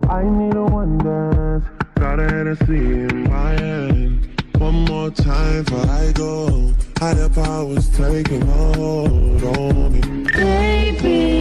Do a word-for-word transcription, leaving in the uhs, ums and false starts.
I need a one dance. Got a Hennessy in my hand. One more time before I go. Higher powers taking hold on me. Baby